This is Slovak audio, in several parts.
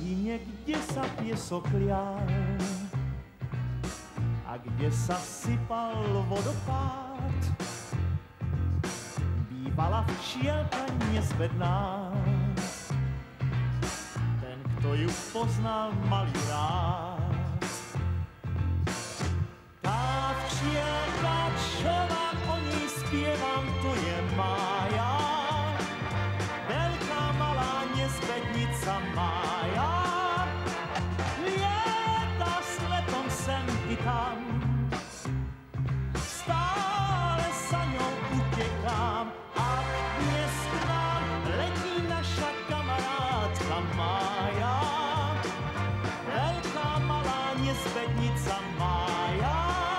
dolíne, kde sa piesok lial a kde sa sypal vodopád, bývala včielka nezbedná. Ten, kto ju poznal, mal ju rád. Tá včielka, čo vám o nej spievam, to je Mája. Veľká, malá nezbednica Mája. Lieta s letom sem i tam. Stále za ňou utekám. A dnes k nám letí naša kamarátka Mája. Veľká, malá nezbednica Mája.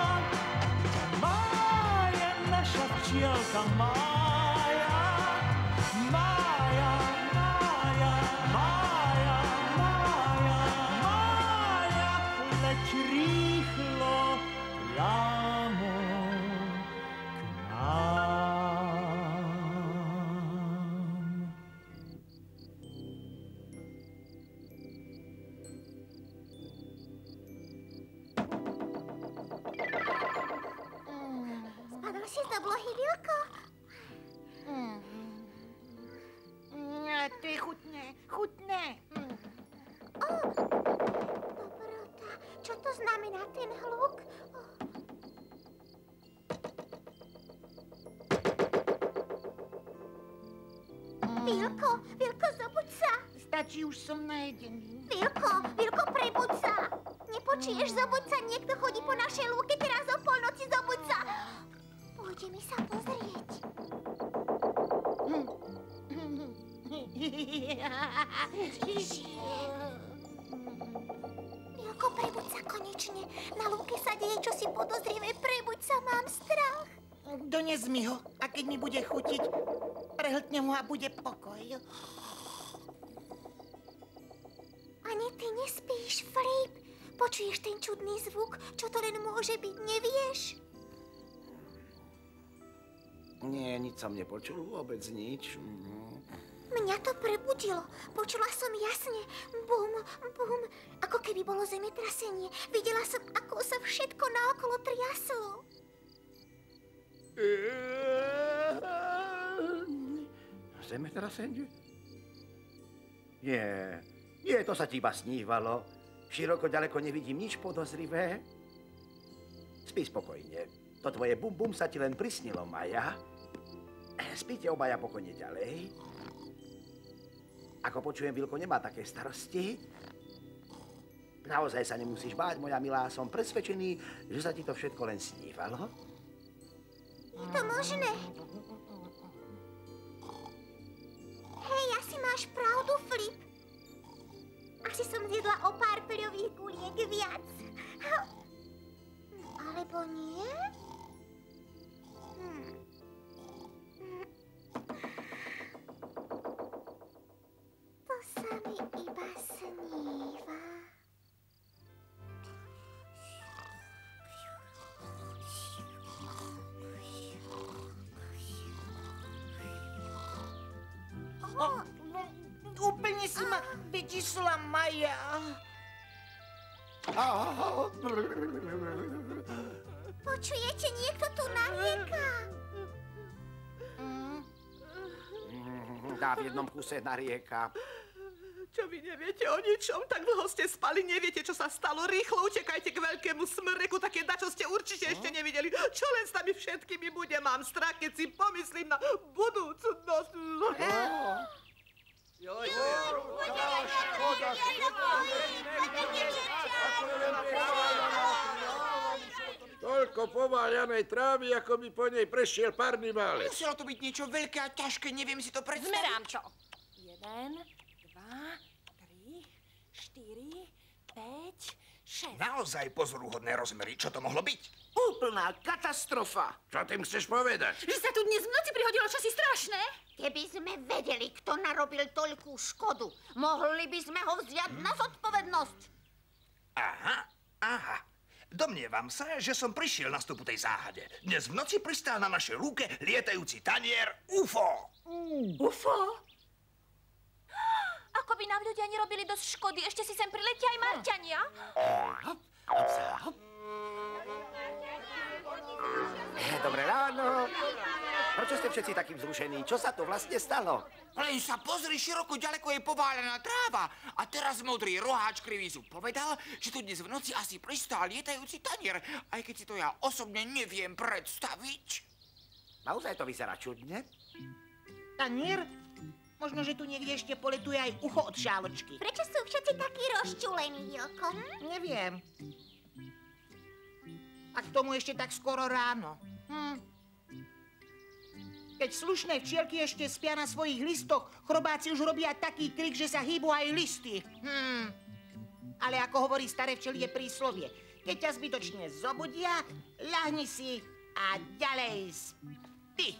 Mája, naša včielka Mája. Mája, Mája, Mája, Mája, Mája, leď rýchlo priamo k nám. Spadol si z oblohy, Vilko? To je chutné, chutné. Dobrota, čo to znamená ten hluk? Vilko, zobuď sa. Stačí, už som najedený. Vilko, prebuď sa. Nepočuješ, zobuď sa, niekto chodí po našej lúke teraz o polnoci, zobuď sa. Pôjdeme sa pozrieť. Vilko, prebuď sa konečne. Na lúke sa deje čosi podozrivé, prebuď sa, mám strach. Dones mi ho a keď mi bude chutiť, prehltnem ho a bude pokoj. Ani ty nespíš, Flip. Počuješ ten čudný zvuk? Čo to len môže byť, nevieš? Nie, nič som nepočul, vôbec nič. Mňa to prebudilo. Počula som jasne. Bum, bum. Ako keby bolo zemetrasenie. Videla som, ako sa všetko naokolo triaslo. Zemetrasenie? Nie, to sa ti iba snívalo. Široko ďaleko nevidím nič podozrivé. Spí spokojne. To tvoje bum-bum sa ti len prisnilo, Maja. Spíte obaja pokojne ďalej. Ako počujem, Vilko nemá také starosti. Naozaj sa nemusíš báť, moja milá. Som presvedčený, že sa ti to všetko len snívalo. Je to možné. Hej, asi máš pravdu, Flip. Asi som zjedla o pár pľových guliek viac. Alebo nie? To sa mi iba sníva. Úplne si ma vyčísla, Maja. Počujete, niekto tu narieka. Dá v jednom kuse narieka. Čo vy neviete o ničom? Tak dlho ste spali, neviete, čo sa stalo. Rýchlo utekajte k veľkému smreku, také dačo ste určite ešte nevideli. Čo len s nami všetkými bude? Mám strach, keď si pomyslím na budúcnosť. Toľko pováľanej trávy, ako by po nej prešiel párny válec. Muselo to byť niečo veľké a ťažké, neviem si to predstaviť. Zmerám čo. 1, 2, 3, 4, 5, 6. Naozaj pozoruhodné rozmery. Čo to mohlo byť? Úplná katastrofa. Čo tým chceš povedať? Že sa tu dnes v noci prihodilo čosi strašné. Keby sme vedeli, kto narobil toľkú škodu, mohli by sme ho vziať na zodpovednosť. Aha. Domnievam sa, že som prišiel na stupu tej záhade. Dnes v noci pristál na našej lúke lietajúci tanier UFO. UFO? Ako by aby nám ľudia nerobili dosť škody. Ešte si sem priletia aj Marťania. Dobré ráno. Prečo ste všetci takým vzrušení? Čo sa to vlastne stalo? Len sa pozri, široko ďaleko je poválená tráva. A teraz modrý roháč krivý zub povedal, že tu dnes v noci asi pristál lietajúci tanier, aj keď si to ja osobne neviem predstaviť. Naozaj to vyzerá čudne? Tanier? Možno, že tu niekde ešte poletuje aj ucho od šáločky. Prečo sú všetci takí rozčúlení, Vilko? Neviem. A k tomu ešte tak skoro ráno. Keď slušné včielky ešte spia na svojich listoch, chrobáci už robia taký krik, že sa hýbu aj listy. Ale ako hovorí staré včelie príslovie, keď ťa zbytočne zobudia, ľahni si a ďalej spí.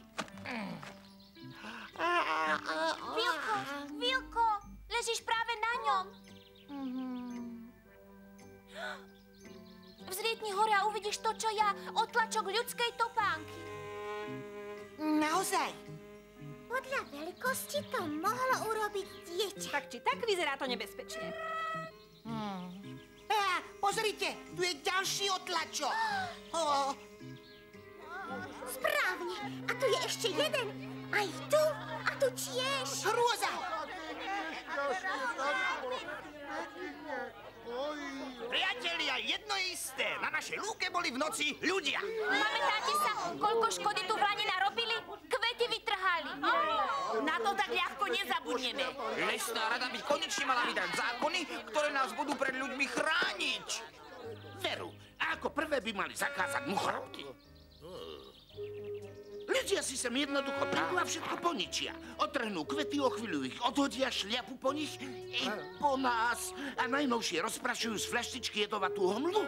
Vilko, ležíš práve na ňom. Vzlietni hore a uvidíš to, čo ja, otlačok ľudskej topánky. Naozaj? Podľa veľkosti to mohlo urobiť dieťa. Tak či tak vyzerá to nebezpečne. Pozrite, tu je ďalší otlačok. Správne. A tu je ešte jeden. Aj tu. A tu tiež. Hrôza! Priatelia, jedno isté. Na našej lúke boli v noci ľudia. Pamätáte sa, koľko škody tu vrani narobili? Kvety vytrhali. Na to tak ľahko nezabudneme. Lesná rada by konečne mala vydať zákony, ktoré nás budú pred ľuďmi chrániť. Veru, a ako prvé by mali zakázať muchrovky. Ľudia si sem jednoducho prídu a všetko poničia. Otrhnú kvety, o chvíľu ich odhodia, šliapu po nich i po nás. A najnovšie rozprašujú z fľaštičky jedovatú homlu.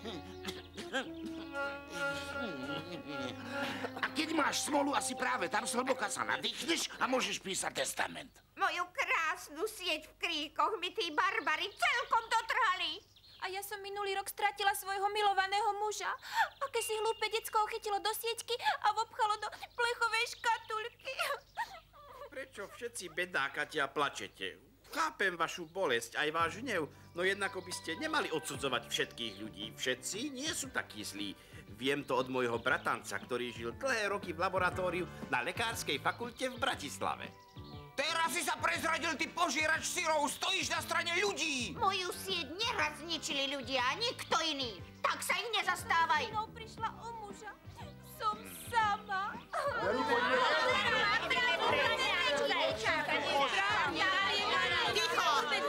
A keď máš smolu, asi práve tam zhlboka sa nadýchneš a môžeš písať testament. Moju krásnu sieť v kríkoch mi tí barbari celkom dotrhali. A ja som minulý rok stratila svojho milovaného muža. Aké si hlúpe decko ho chytilo do sieťky a vopchalo do plechovej škatulky. Prečo všetci bedákate a plačete? Chápem vašu bolesť, aj váš hnev, no jednako by ste nemali odsudzovať všetkých ľudí. Všetci nie sú takí zlí. Viem to od môjho bratanca, ktorý žil dlhé roky v laboratóriu na lekárskej fakulte v Bratislave. Teraz si sa prezradil, ty požierač syrov, stojíš na strane ľudí! Moju sieť neraz zničili ľudia, nikto iný. Tak sa ich nezastávaj. No, prišla o muža. Som sama. Ticho!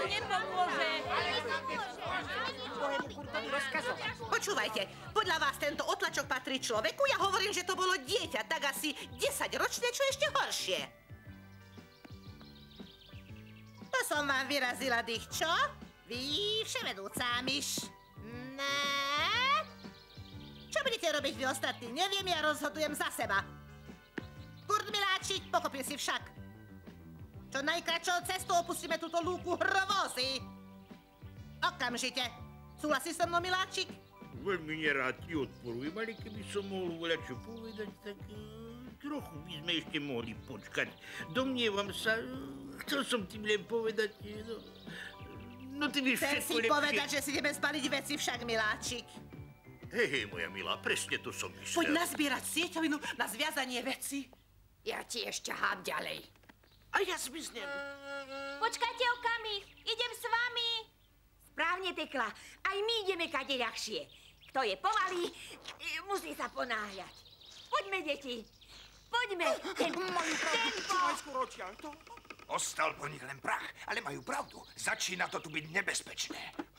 Počúvajte, podľa vás tento otlačok patrí človeku? Ja hovorím, že to bolo dieťa, tak asi 10-ročné, čo ešte horšie. To som vám vyrazila dých, čo? Vy, vševedúca myš. Ne? Čo budete robiť vy ostatní? Neviem, ja rozhodujem za seba. Kurt Miláčik, pochopil si však. Čo najkračšou cestou opustíme túto lúku hrôzy. Okamžite. Súhlasí so mnou, Miláčik? Veľmi nerád ti odporujem, ale keby som mohol voľačo povedať, tak trochu by sme ešte mohli počkať. Domnievam sa, chcel som tým len povedať, no ty vieš chcem všetko si lepšie. povedať, že si ideme spaliť veci však, Miláčik. Hej, moja milá, presne to som myslel. Poď nazbierať sieťovinu na zviazanie veci. Ja ti ešte hám ďalej. A ja zmiznem. Počkajte okamih, idem s vami. Správne, Tekla. Aj my ideme kade ľahšie. Kto je pomalý, musí sa ponáhľať. Poďme, deti. Poďme. Tempo. Ostal po nich len prach, ale majú pravdu. Začína to tu byť nebezpečné.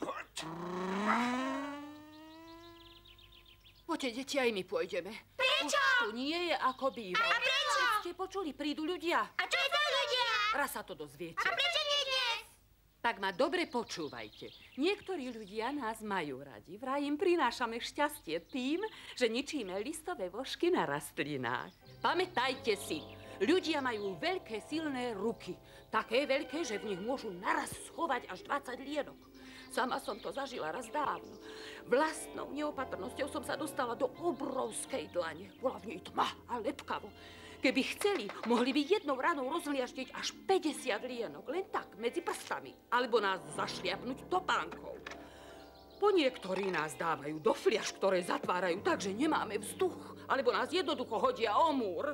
Poďte, deti, aj my pôjdeme. Prečo? Už tu nie je ako býva. A prečo? Ste počuli, prídu ľudia. A čo je to ľudia? Raz sa to dozviete. A prečo nie dnes? Tak ma dobre počúvajte. Niektorí ľudia nás majú radi. Vraj im prinášame šťastie tým, že ničíme listové vožky na rastlinách. Pamätajte si, ľudia majú veľké silné ruky. Také veľké, že v nich môžu naraz schovať až 20 lienok. Sama som to zažila raz dávno. Vlastnou neopatrnosťou som sa dostala do obrovskej dlane. Bola v nej tma a lepkavo. Keby chceli, mohli by jednou ranou rozliaštiť až 50 lienok, len tak, medzi prstami, alebo nás zašliapnúť topánkou. Po niektorí nás dávajú do fliaš, ktoré zatvárajú tak, že nemáme vzduch, alebo nás jednoducho hodia o múr.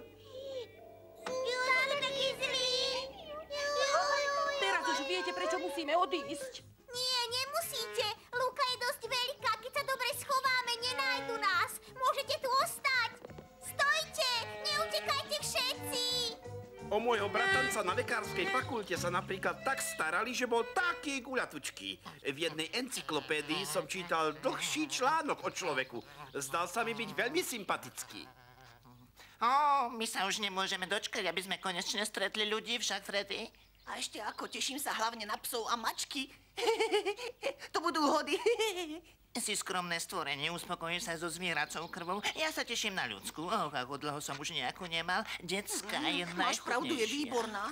Teraz už viete, prečo musíme odísť. Nie, nemusíte. Lúka je dosť veľká. Keď sa dobre schováme, nenájdu nás. Môžete tu ostať. Stojte, neutekajte všetci. O môjho bratanca na lekárskej fakulte sa napríklad tak starali, že bol taký guľatučký. V jednej encyklopédii som čítal dlhší článok o človeku. Zdal sa mi byť veľmi sympatický. My sa už nemôžeme dočkať, aby sme konečne stretli ľudí, však, Freddy? A ešte ako, teším sa hlavne na psov a mačky. To budú hody. Si skromné stvorenie, uspokojíš sa so zvieracou krvou. Ja sa teším na ľudskú. Ako dlho som už nejakú nemal. Detská je najchutnejšia. Máš pravdu, je výborná.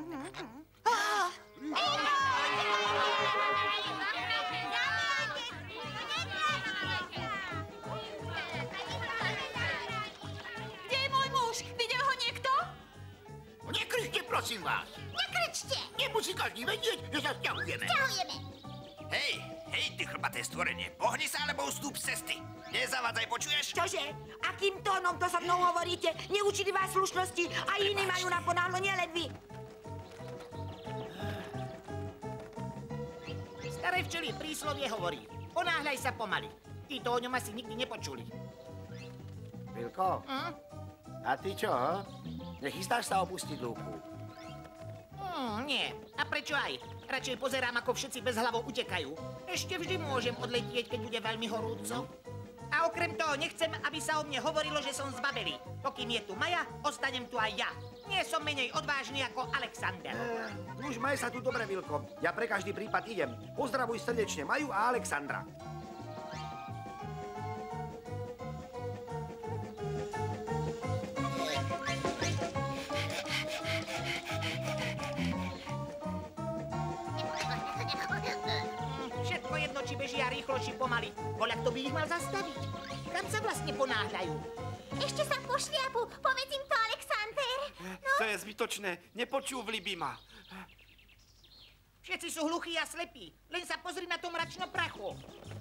Kde je môj muž? Videl ho niekto? Nekričte, prosím vás. Nekričte. Nemusí každý vedieť, že sa sťahujeme. Sťahujeme. Hej, ty chlpaté stvorenie, pohni sa alebo ustúp z cesty. Nezavádzaj, počuješ? Čože? Akým tónom to so mnou hovoríte? Neučili vás slušnosti a iní majú naponáhlo, nielen vy. Staré včely príslovie hovorí. Ponáhľaj sa pomaly. Tí to o ňom asi nikdy nepočuli. Vilko, a ty čo? Nechystáš sa opustiť lúku? Nie. A prečo aj? Radšej pozerám, ako všetci bez hlavo utekajú. Ešte vždy môžem odletieť, keď bude veľmi horúco. A okrem toho nechcem, aby sa o mne hovorilo, že som zbabelý. Pokým je tu Maja, ostanem tu aj ja. Nie som menej odvážny ako Alexander. Už maj sa tu dobre, Vilko. Ja pre každý prípad idem. Pozdravuj srdečne Maju a Alexandra. Všetko jedno, či bežia rýchlo, či pomaly. Voľak to by ich mal zastaviť. Kam sa vlastne ponáhľajú? Ešte sa pošliapu. Povedz im to, Alexander. No. To je zbytočné. Nepočúvli by ma. Všetci sú hluchí a slepí. Len sa pozri na tú mračno prachu.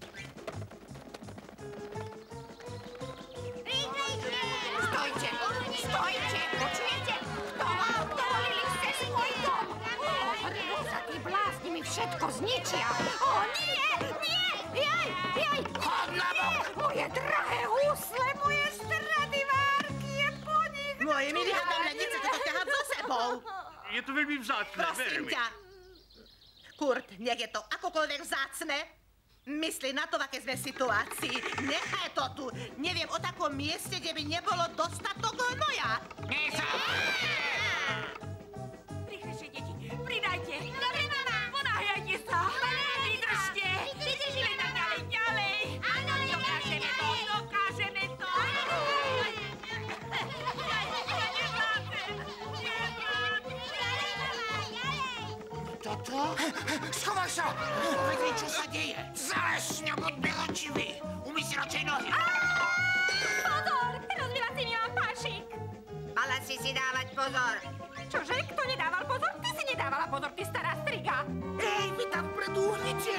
Stojte! Stojte! Počujete? To vám dovolili cez môj dom! Sa tí blázni mi všetko zničia! Nie! Jaj! Chod na bok! Moje drahé husle, moje Stradivárky je po nich! Moje milí Adamle, nechcete to ťahať za sebou. Je to veľmi vzácne, Prosím ťa. Kurt, nech je to akokoľvek vzácne. Myslí na to, v aké sme situácii. Nechaj to tu. Neviem o takom mieste, kde by nebolo dostatok hnoja. Rýchlejšie, deti, pridajte! Dobre, mama! Ponáhľajte sa! Vydržte! Vydržíme tak ďalej! Áno, dokážeme to! Toto? Schovaj sa! Pozri, čo sa deje! Zalez, nebuď beločivý! Umyj si radšej nohy! Pozor! Rozbila si mi mám pášik! Mala si dávať pozor! Čože? Kto nedával pozor? Ty si nedávala pozor, ty stará striga! Ej, vy tam vpredu uhnite!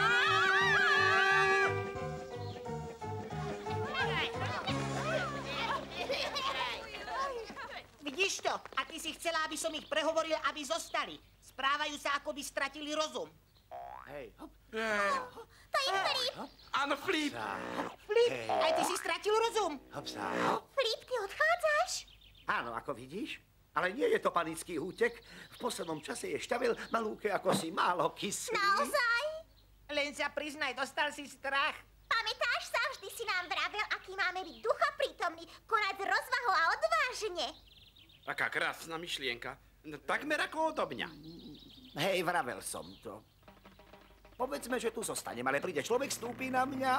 Vidíš to? A ty si chcela, aby som ich prehovoril, aby zostali. Správajú sa, ako by stratili rozum. Hej, hop. To je Flip. Áno, Flip. Flip, aj ty si stratil rozum. Hop sa, hop. Flip, ty odchádzaš? Áno, ako vidíš. Ale nie je to panický útek. V poslednom čase je šťavel na lúke ako si málo kyslý. Naozaj? Len sa priznaj, dostal si strach. Pamätáš sa, vždy si nám vravel, aký máme byť duchoprítomný, konať s rozvahou a odvážne. Aká krásna myšlienka. No, takmer ako odo mňa. Hej, vravel som to. Povedzme, že tu zostanem, ale príde človek, vstúpi na mňa.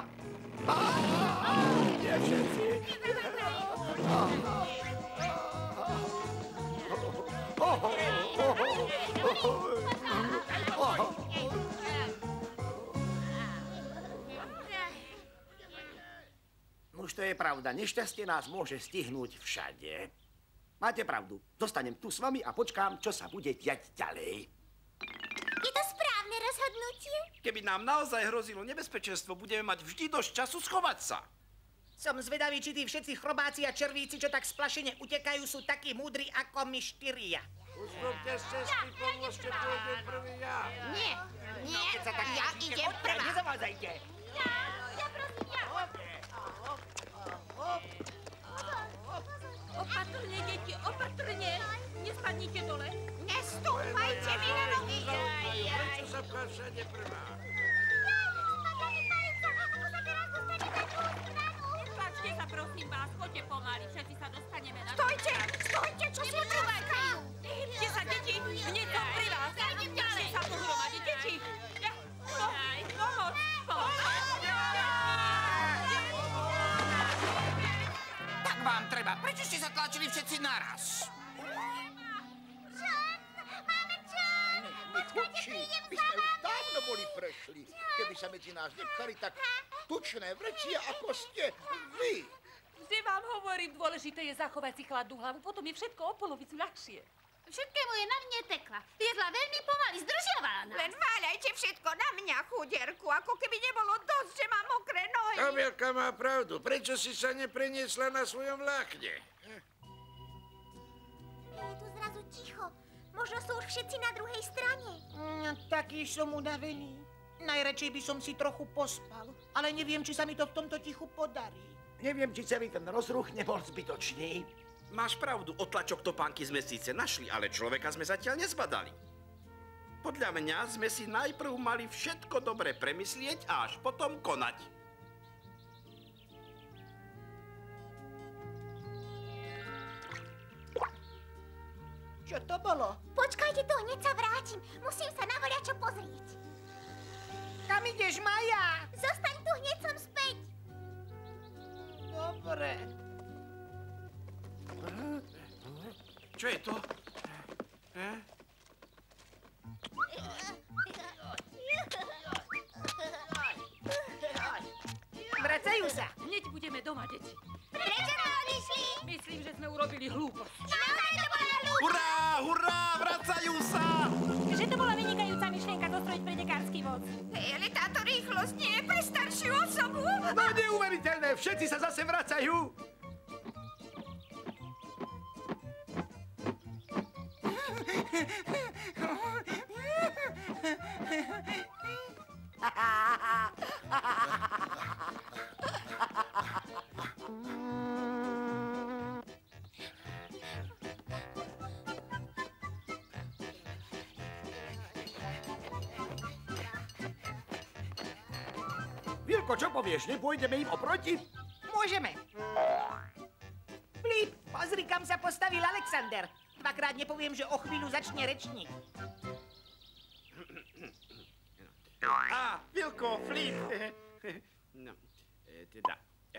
Nie všetci. Už to je pravda, nešťastie nás môže stihnúť všade. Máte pravdu. Zostanem tu s vami a počkám, čo sa bude diať ďalej. Je to správne rozhodnutie? Keby nám naozaj hrozilo nebezpečenstvo, budeme mať vždy dosť času schovať sa. Som zvedavý, či tí všetci chrobáci a červíci, čo tak splašene utekajú, sú takí múdri ako my štyria. Ustúpte z cesty, pomôžte, pôjdem prvý ja. Nie, ja idem prvá. Nezavádzajte. Ja prosím, ja. Opatrne, deti, opatrne. Nespadnite dole. Nestúpajte mi na nohy. Prečo sa pchá všade prvá? Netlačte sa, prosím vás, choďte pomaly, všetci sa dostaneme na... Stojte, čo si odrúvajú? Hýbte sa, deti, hneď som pri vás. Ďalej sa pohromade, deti. Pomoc. Tak vám treba. Prečo ste sa tlačili všetci naraz? My chudší by sme už dávno boli prešli, keby sa medzi nás nepchali tak tučné vrečia, ako ste vy. Vždy vám hovorím, dôležité je zachovať si chladnú hlavu, potom je všetko o polovicu ľahšie. Všetkému je na mne tekla. Jedla veľmi pomaly, zdržiavala nás. Len váľajte všetko na mňa, chudierku, ako keby nebolo dosť, že mám mokré nohy. Amelka má pravdu. Prečo si sa nepreniesla na svojom vlákne? Je tu zrazu ticho. Možno sú už všetci na druhej strane. Taký som unavený. Najradšej by som si trochu pospal, ale neviem, či sa mi to v tomto tichu podarí. Neviem, či celý ten rozruch nebol zbytočný. Máš pravdu, otlačok topánky sme síce našli, ale človeka sme zatiaľ nezbadali. Podľa mňa sme si najprv mali všetko dobre premyslieť a až potom konať. Čo to bolo? Počkajte tu, hneď sa vrátim. Musím sa na voľačo pozrieť. Kam ideš, Maja? Zostaň tu, hneď som späť. Dobre. Čo je to? Vracajú sa. Hneď budeme doma, deti. Prečo sme odišli? Myslím, že sme urobili hlúposť. Naozaj to bola ľúbosť. Hurá, hurá, vracajú sa! Že to bola vynikajúca myšlienka zostrojiť pretekársky voz. Hej, ale táto rýchlosť nie je pre staršiu osobu. No neuveriteľné, všetci sa zase vracajú. Vilko, čo povieš? Nepôjdeme im oproti? Môžeme. Flip, pozri, kam sa postavil Alexander. Dvakrát nepoviem, že o chvíľu začne rečník. Á, Vilko, Flip. No, teda...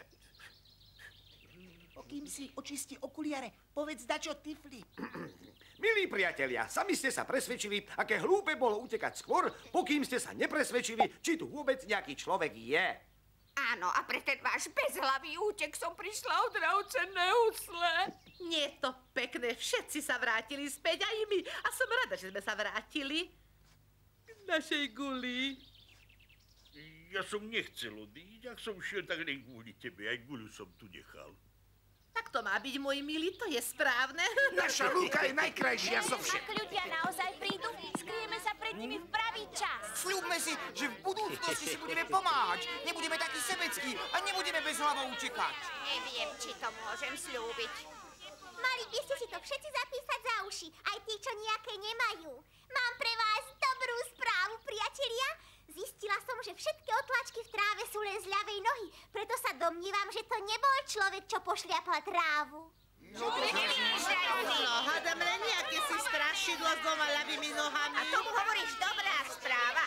Pokým si očistí okuliare, povedz dačo ty, Flip. Milí priatelia, sami ste sa presvedčili, aké hlúpe bolo utekať skôr, pokým ste sa nepresvedčili, či tu vôbec nejaký človek je. Áno, a pre ten váš bezhlavý útek som prišla o drahocenné husle. Nie je to pekné, všetci sa vrátili späť, aj my. A som rada, že sme sa vrátili k našej guli. Ja som nechcel odísť, ak som šiel, tak len kvôli tebe, aj guľu som tu nechal. Tak to má byť, môj milý, to je správne. Naša Lúka je najkrajšia zo Ak ľudia naozaj prídu, skryjeme sa pred nimi v pravý čas. Sľúbme si, že v budúcnosti si budeme pomáhať. Nebudeme takí sebeckí a nebudeme bez hlavou utekať. Neviem, či to môžem slúbiť. Mali by ste si to všetci zapísať za uši, aj tí, čo nejaké nemajú. Mám pre vás dobrú správu, priatelia. Zistila som, že všetky otlačky v tráve sú len z ľavej nohy, preto sa domnívam, že to nebol človek, čo pošliapal trávu. No, hádam len nejaké si strašidlo s dvoma ľavými nohami. A tomu hovoríš dobrá správa.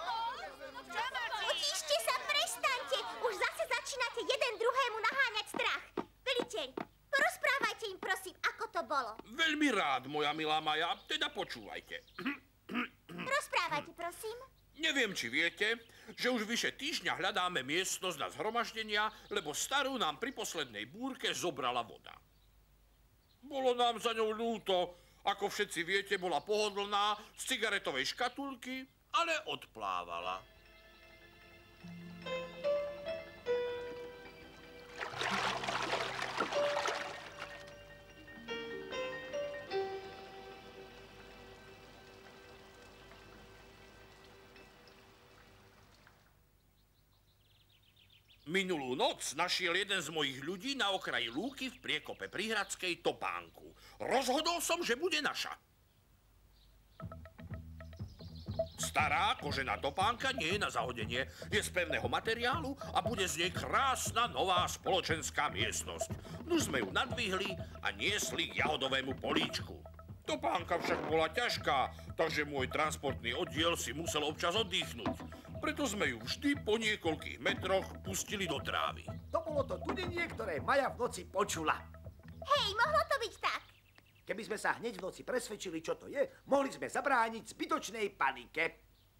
Utíšte sa, prestaňte. Už zase začínate jeden druhému naháňať strach. Veliteľ, porozprávajte im, prosím, ako to bolo. Veľmi rád, moja milá Maja, teda počúvajte. Rozprávajte, prosím. Neviem, či viete, že už vyše týždňa hľadáme miestnosť na zhromaždenia, lebo starú nám pri poslednej búrke zobrala voda. Bolo nám za ňou ľúto. Ako všetci viete, bola pohodlná z cigaretovej škatulky, ale odplávala. Minulú noc našiel jeden z mojich ľudí na okraji lúky v priekope Prihradskej topánku. Rozhodol som, že bude naša. Stará kožená topánka nie je na zahodenie, je z pevného materiálu a bude z nej krásna nová spoločenská miestnosť. No sme ju nadvihli a niesli k jahodovému políčku. Topánka však bola ťažká, takže môj transportný oddiel si musel občas oddychnúť. Preto sme ju vždy po niekoľkých metroch pustili do trávy. To bolo to dudenie, ktoré Maja v noci počula. Hej, mohlo to byť tak. Keby sme sa hneď v noci presvedčili, čo to je, mohli sme zabrániť zbytočnej panike.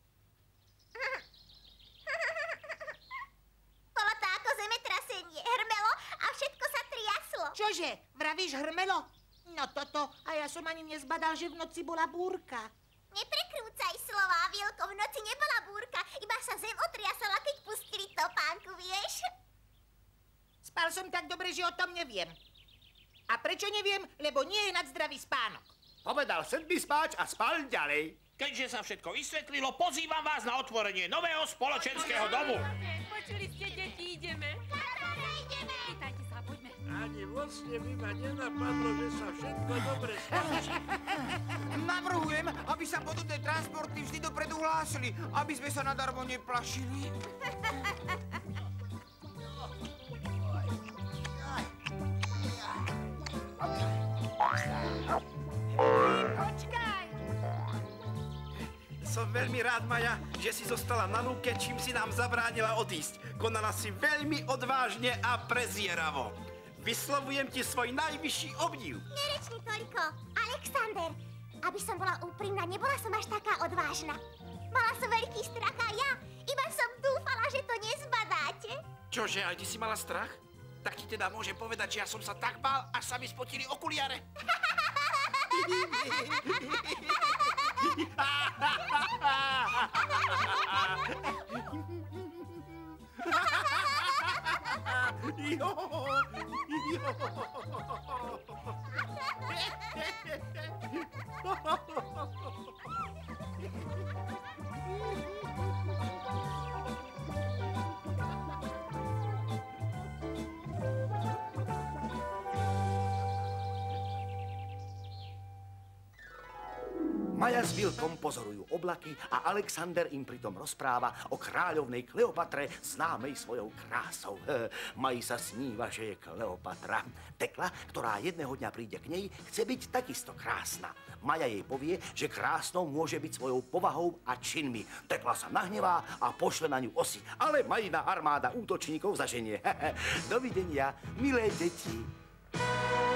Bolo to ako zemetrasenie, hrmelo a všetko sa triaslo. Čože, vravíš hrmelo? No toto, a ja som ani nezbadal, že v noci bola búrka. Neprekrúcaj slová, Vilko, v noci nebola búrka, iba sa zem otriasala, keď pustili topánku, vieš? Spal som tak dobre, že o tom neviem. A prečo neviem? Lebo nie je nadzdravý spánok. Povedal sedmi spáč a spal ďalej. Keďže sa všetko vysvetlilo, pozývam vás na otvorenie nového spoločenského domu. Počuli ste, deti, ideme. Vítajte sa, poďme. Ani vo sne by ma nenapadlo, že sa všetko dobre skončí. Navrhujem, aby sa podobné transporty vždy dopredu hlásili, aby sme sa nadarmo neplašili. Počkaj! Som veľmi rád, Maja, že si zostala na lúke, čím si nám zabránila odísť. Konala si veľmi odvážne a prezieravo. Vyslovujem ti svoj najvyšší obdiv. Nerečni toľko. Alexander, aby som bola úprimná, nebola som až taká odvážna. Mala som veľký strach a ja iba som dúfala, že to nezbadáte. Čože, aj ty si mala strach? Tak ti teda môžem povedať, že ja som sa tak bál, až sa mi spotili okuliare. Maja s Vilkom pozorujú oblaky a Alexander im pritom rozpráva o kráľovnej Kleopatre, známej svojou krásou. Maji sa sníva, že je Kleopatra. Tekla, ktorá jedného dňa príde k nej, chce byť takisto krásna. Maja jej povie, že krásnou môže byť svojou povahou a činmi. Tekla sa nahnevá a pošle na ňu osy, ale Majina armáda útočníkov zaženie. Dovidenia, milé deti.